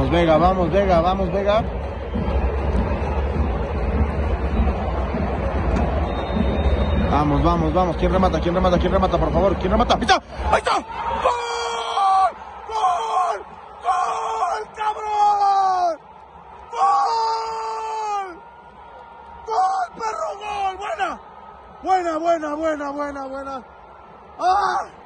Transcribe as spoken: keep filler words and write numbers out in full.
Vamos, Vega, vamos, Vega, vamos, Vega. Vamos, vamos, vamos. ¿Quién remata? ¿Quién remata? ¿Quién remata? Por favor, ¿quién remata? ¡Ahí está! ¡Ahí está! ¡Gol! ¡Gol! ¡Gol, cabrón! ¡Gol! ¡Gol, perro, gol! ¡Buena! Buena, buena, buena, buena, buena. ¡Ah!